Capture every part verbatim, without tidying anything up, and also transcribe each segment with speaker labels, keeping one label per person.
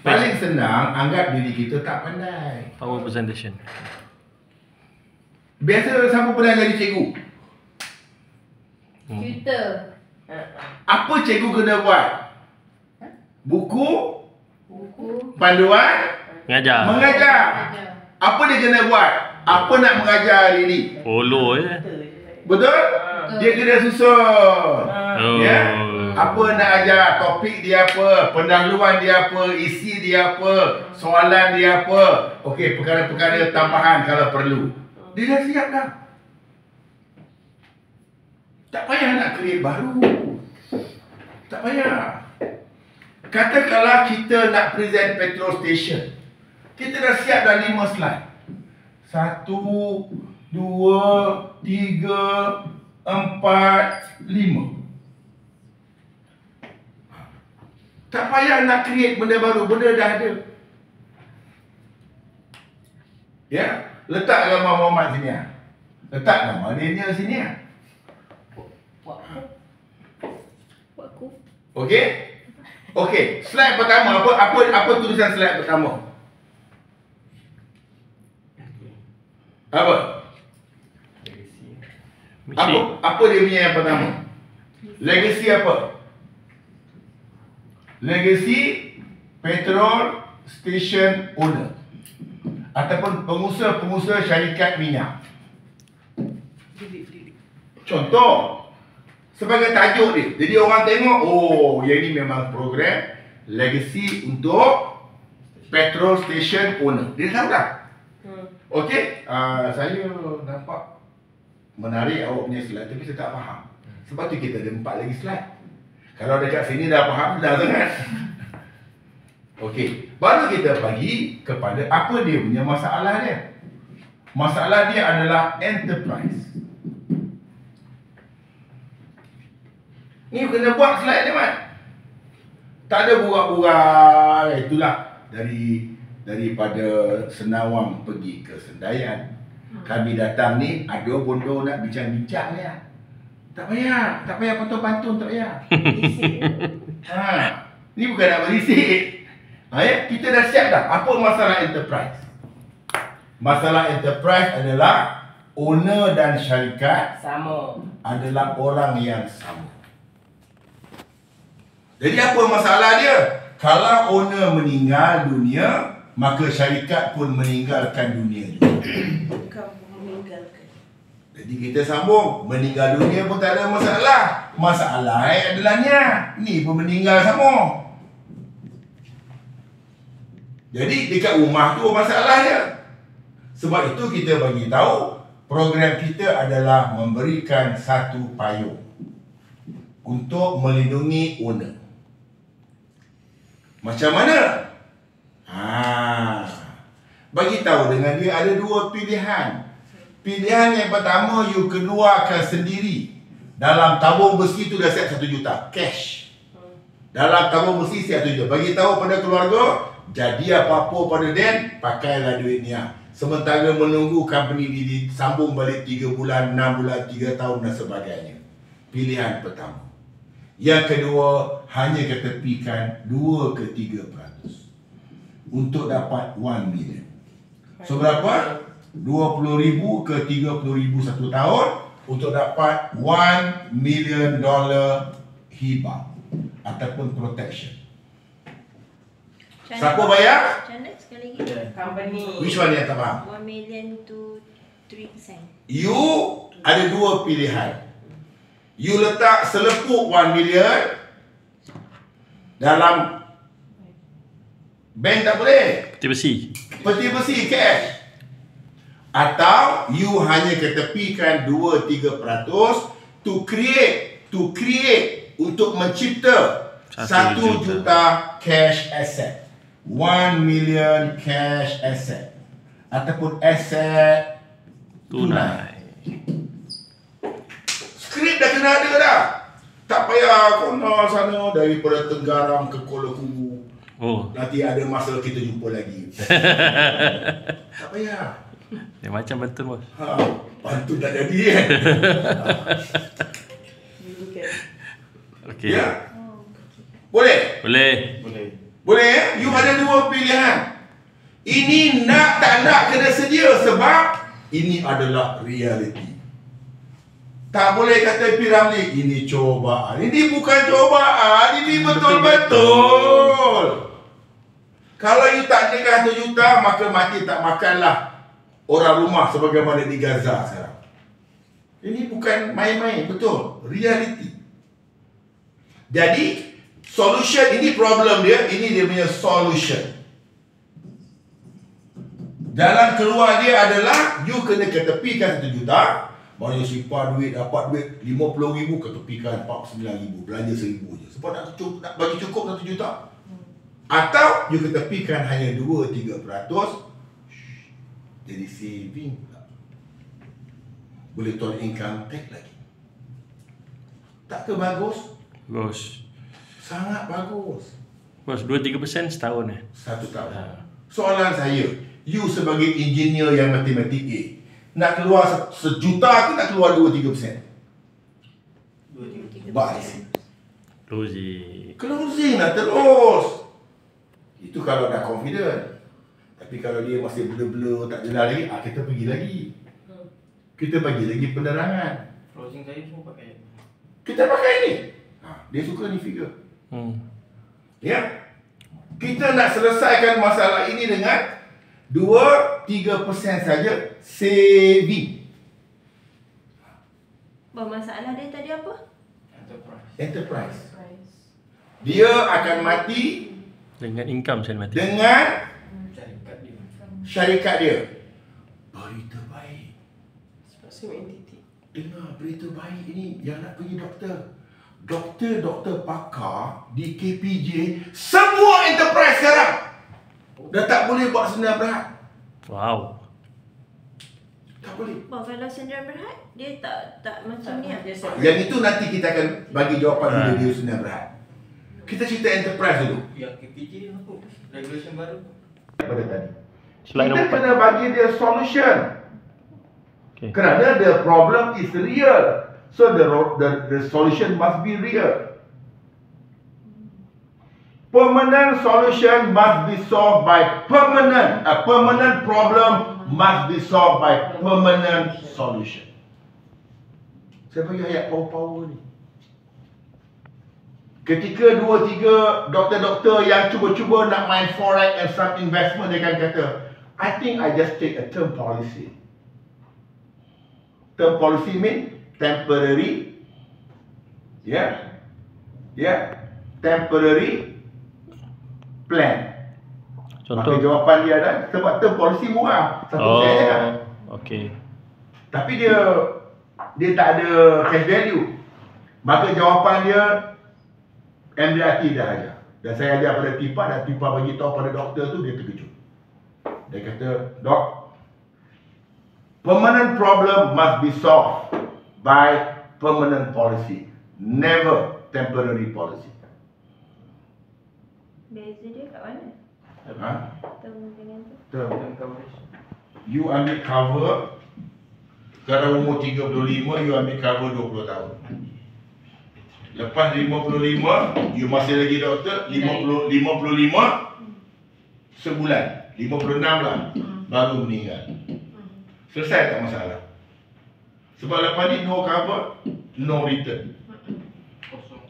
Speaker 1: Paling senang anggap diri kita tak pandai.
Speaker 2: Power presentation.
Speaker 1: Biasa siapa pernah jadi cikgu?
Speaker 3: Tutor.
Speaker 1: Apa cikgu kena buat? Buku,
Speaker 3: Buku.
Speaker 1: panduan,
Speaker 2: Mengajar.
Speaker 1: mengajar.
Speaker 3: Ajar.
Speaker 1: Apa dia kena buat? Apa nak mengajar hari ni?
Speaker 2: Follow je.
Speaker 1: Betul? Dia kena susun.
Speaker 2: Oh.
Speaker 1: Ya? Apa nak ajar, topik dia apa, pendahuluan dia apa, isi dia apa, soalan dia apa. Okey, perkara-perkara tambahan kalau perlu. Dia dah siap dah. Tak payah nak create baru. Tak payah. Katakanlah kita nak present petrol station. Kita dah siap dah lima slide. Satu, dua, tiga, empat, lima. Tak payah nak create benda baru, benda dah ada. Ya, letak gambar Muhammad sini ah. Letak gambar Daniel sini ah. Okey? Okey, slide pertama apa apa apa tulisan slide pertama? Apa? Apa apa dia punya yang pertama? Legacy apa? Legacy petrol station owner ataupun pengusaha-pengusaha syarikat minyak. Contoh sebagai tajuk dia. Jadi orang tengok, oh, yang ni memang program legacy untuk petrol station owner. Dia tahu dah. Hmm. Okey, uh, saya nampak menarik awak punya slide tapi saya tak faham. Sebab tu kita ada empat lagi slide. Kalau dekat sini dah faham dah sangat. Okey, baru kita bagi kepada apa dia punya masalah dia. Masalah dia adalah enterprise. Ni kena buat slide ni, Mat. Tak ada burak-burak. Itulah dari daripada Senawang pergi ke Sendayan. Kami datang ni ada bondo nak bincang-bincang ni. Tak payah, tak payah pantun-pantun, tak payah. Ha, ni bukan nak berisik. Ha, ya? Kita dah siap dah. Apa masalah enterprise? Masalah enterprise adalah owner dan syarikat
Speaker 4: sama
Speaker 1: adalah orang yang sama. Jadi apa masalah dia? Kalau owner meninggal dunia, maka syarikat pun meninggalkan dunia juga.
Speaker 4: bukan meninggalkan.
Speaker 1: Jadi kita sambung, meninggal dunia pun tak ada masalah. Masalah eh adalah niat. Ni pun meninggal sama. Jadi dekat rumah tu masalah dia. Sebab itu kita bagi tahu program kita adalah memberikan satu payung untuk melindungi owner. Macam mana? Ha, bagi tahu dengan dia ada dua pilihan. Pilihan yang pertama, you keluarkan sendiri. Dalam tabung besi tu dah siap satu juta cash. Dalam tabung besi siap satu juta. Bagi tahu pada keluarga, jadi apa-apa pada Dan, pakailah duit ni. Sementara menunggu company ni disambung balik tiga bulan, enam bulan, tiga tahun dan sebagainya. Pilihan pertama. Yang kedua, hanya ketepikan dua ke tiga peratus untuk dapat one million. So berapa? dua puluh ribu ke tiga puluh ribu satu tahun untuk dapat one million dollar hibah ataupun protection. Siapa bayar?
Speaker 3: Macam mana sekali lagi?
Speaker 4: Company.
Speaker 1: Which one yang tak faham?
Speaker 3: one million to three percent.
Speaker 1: You ada dua pilihan. You letak selepuk one million dalam bank tak boleh.
Speaker 2: Peti besi.
Speaker 1: Peti besi cash. Atau you hanya ketepikan dua ke tiga peratus to create to create untuk mencipta satu juta cash asset. one million cash asset ataupun asset tunai. Skrip dah kena ada dah. Tak payah kona sana daripada Tenggarang ke Kuala Kubu.
Speaker 2: Oh.
Speaker 1: Nanti ada masa kita jumpa lagi. Tak payah.
Speaker 2: Dia macam betul bos.
Speaker 1: Ha, pantun tak jadi kan.
Speaker 2: Okey.
Speaker 1: Ya. Boleh?
Speaker 2: Boleh.
Speaker 5: Boleh.
Speaker 1: Boleh ya? You ada dua pilihan. Ini nak tak nak kena sedia sebab ini adalah realiti. Tak boleh kata P. Ramlee, ini cobaan. Ini bukan cobaan, ini betul-betul. Kalau you tak nikah satu juta, maka mati tak makanlah orang rumah sebagaimana di Gaza sekarang. Ini bukan main-main, betul. Realiti. Jadi, solution, ini problem dia, ini dia punya solution. Jalan keluar dia adalah you kena ketepikan satu juta. Mana simpan duit, dapat duit lima puluh ribu, ketepikan empat puluh sembilan ribu, belanja seribu je. Sebab nak, cukup, nak bagi cukup satu juta. Atau you ketepikan hanya dua sampai tiga peratus, jadi saving pula. Boleh tolak income tax lagi. Tak ke bagus?
Speaker 2: Bagus.
Speaker 1: Sangat bagus.
Speaker 2: Bos, dua tiga persen setahun eh.
Speaker 1: Satu tahun.
Speaker 2: Ha.
Speaker 1: Soalan saya, you sebagai engineer yang matematik A, nak keluar sejuta ke nak keluar dua tiga persen?
Speaker 4: dua tiga
Speaker 1: Baik.
Speaker 2: Closing.
Speaker 1: Closing lah terus. Itu kalau dah confident. Tapi kalau dia masih blur-blur, tak jelas lagi, ah, kita pergi lagi. Kita bagi lagi penerangan.
Speaker 5: Closing saya semua pakai.
Speaker 1: Kita pakai ni. Ha, dia suka ni figure.
Speaker 2: Hmm.
Speaker 1: Ya. Kita nak selesaikan masalah ini dengan dua tiga persen saja saving.
Speaker 3: Bermasalah dia tadi apa?
Speaker 5: Enterprise.
Speaker 1: Enterprise.
Speaker 3: Price.
Speaker 1: Dia akan mati
Speaker 2: Dengan income saya mati.
Speaker 1: dengan
Speaker 5: Syarikat dia.
Speaker 1: syarikat dia. Berita baik.
Speaker 4: Sebab same entity.
Speaker 1: Dengar berita baik ini yang nak pergi doktor. Doktor-doktor pakar di K P J semua enterprise sekarang. Dah tak boleh buat sendirian berat.
Speaker 2: Wow.
Speaker 1: Tak boleh.
Speaker 3: Oh, kalau sendirian berhad, dia tak tak macam ni. ah.
Speaker 4: Dia separate.
Speaker 1: Yang itu nanti kita akan bagi jawapan bila
Speaker 2: Ha.
Speaker 1: dia sendirian berat. Kita cerita enterprise dulu.
Speaker 5: Yang K P J apa? Regulation baru.
Speaker 1: Pada tadi.
Speaker 2: Slide
Speaker 1: Kita
Speaker 2: nombor empat.
Speaker 1: kena bagi dia solution.
Speaker 2: Okay.
Speaker 1: Kerana the problem is real. So the, ro- the, the solution must be real. Permanent solution must be solved by permanent. A permanent problem must be solved by permanent solution. Saya bagi ayat power-power ni. Ketika dua tiga doktor-doktor yang cuba-cuba nak main forex and some investment, dia akan kata, I think I just take a term policy. Term policy mean temporary, yeah, yeah, temporary plan. Maka
Speaker 2: Contoh.
Speaker 1: jawapan dia adalah sebab term policy murah, satu
Speaker 2: Oh.
Speaker 1: sen je.
Speaker 2: Okay.
Speaker 1: Tapi dia dia tak ada cash value. Maka jawapan dia M D R T dah ajar. Dan saya ajar pada Tipa dan Tipa bagi tahu pada doktor tu, dia terkejut. Dia kata, Dok, permanent problem must be solved by permanent policy, never temporary policy.
Speaker 3: Beza dia kat mana?
Speaker 1: Ha?
Speaker 3: Term dengan tu.
Speaker 1: Term.
Speaker 5: Dan coverage.
Speaker 1: You ambil cover, kalau umur tiga puluh lima, you ambil cover dua puluh tahun. Lepas lima puluh lima, you masih lagi doktor, lima puluh, lima puluh lima sebulan, lima puluh enam lah, baru meninggal. Selesai tak masalah. Sebab lepas ni no cover, no return.
Speaker 5: Kosong.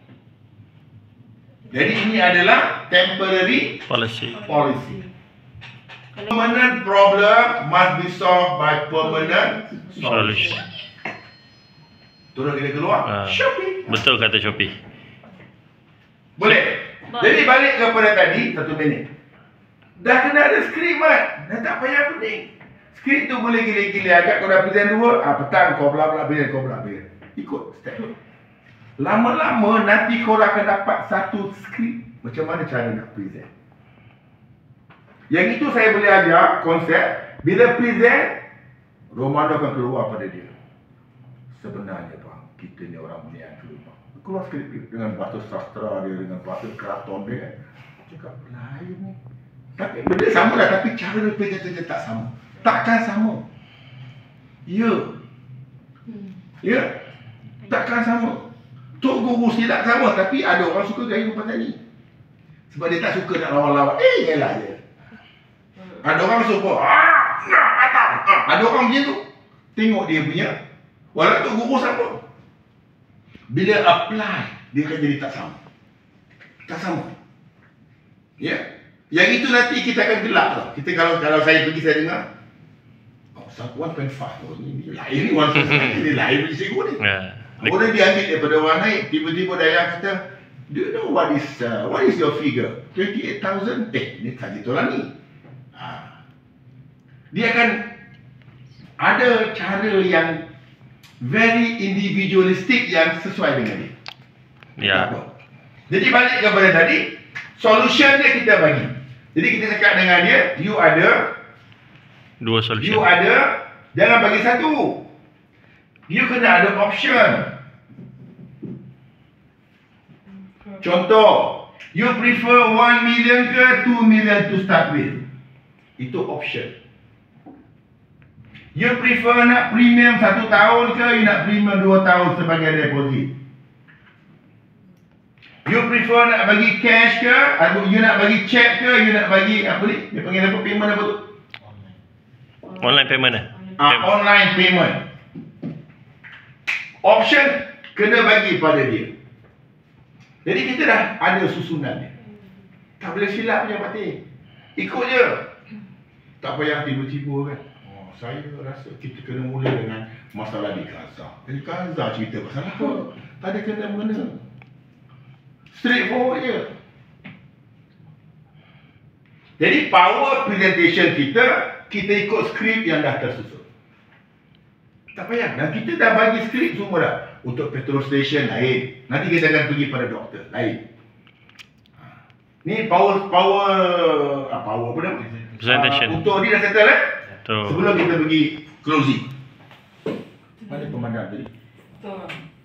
Speaker 1: Jadi ini adalah temporary
Speaker 2: Policy.
Speaker 1: policy. Permanent problem must be solved by permanent solution.
Speaker 2: Solution.
Speaker 1: Turun kita keluar,
Speaker 2: Ah.
Speaker 1: shopping.
Speaker 2: Betul kata Shopee.
Speaker 1: Boleh.
Speaker 3: Boleh.
Speaker 1: Jadi balik kepada tadi, satu minit. Dah kena ada skrip, Mat. Dah tak payah pening. Skrip tu boleh gila-gila. Agak kau dah present dua, ah, petang kau belah-belah present, kau belah present. Ikut step. Lama-lama nanti kau akan dapat satu skrip macam mana cara nak present. Yang itu saya boleh ajar konsep. Bila present, Romano akan keluar pada dia. Sebenarnya bang, kita ni orang berniaga bang. Keluar skrip dia dengan bahasa sastra dia, dengan bahasa keraton dia. Cakap lain ni. Tapi benda sama lah, tapi cara dia present dia tak sama. Takkan sama. Ya. Ya. Takkan sama. Tok Guru silap sama, tapi ada orang suka gaya pasal ni. Sebab dia tak suka nak lawan-lawan. Eh, elak je. Ada orang support. Ah, nak atas. Ah, ada orang macam tu. Tengok dia punya. Walau tu guru siapa. Bila apply, dia akan jadi tak sama. Tak sama. Ya. Yang itu nanti kita akan gelap tau. Kita kalau kalau saya pergi saya dengar. Oh, satu one point five. Oh, ini, ini lain ni one point five. Ini lain punya cikgu ni.
Speaker 2: Ya.
Speaker 1: Kemudian dia ambil daripada orang naik. Tiba-tiba dayang kata, do you know what is uh, what is your figure? twenty-eight thousand. Eh, ni tak gitu lah ni. Ha. Dia akan ada cara yang very individualistic yang sesuai dengan dia.
Speaker 2: Ya.
Speaker 1: Jadi balik kepada tadi, solution dia kita bagi. Jadi kita cakap dengan dia, you ada,
Speaker 2: Dua
Speaker 1: you
Speaker 2: solution.
Speaker 1: ada, jangan bagi satu. You kena ada option. Contoh, you prefer one million ke two million to start with. Itu option. You prefer nak premium satu tahun ke, you nak premium dua tahun sebagai deposit. You prefer nak bagi cash ke, atau you nak bagi check ke, you nak bagi apa ni? Dia panggil apa, payment apa tu?
Speaker 2: Online payment eh?
Speaker 1: Ah, online payment. Option kena bagi pada dia. Jadi kita dah ada susunan dia. Tak boleh silap je Pak Teh. Ikut je. Tak payah tiba-tiba kan. Oh, saya rasa kita kena mula dengan masalah di Gaza. Di Gaza cerita pasal apa? Tak ada kena-mengena. Straightforward je. Jadi power presentation kita, kita ikut skrip yang dah tersusun. Tak payah. Dan kita dah bagi skrip semua dah. Untuk petrol station lain. Nanti kita akan pergi pada doktor lain. Ha. Ni power power ah, power apa nama?
Speaker 2: Presentation.
Speaker 1: Uh, untuk ni dah settle eh?
Speaker 2: Tu.
Speaker 1: Sebelum kita pergi closing. Mana pemandang tadi?
Speaker 4: Tu.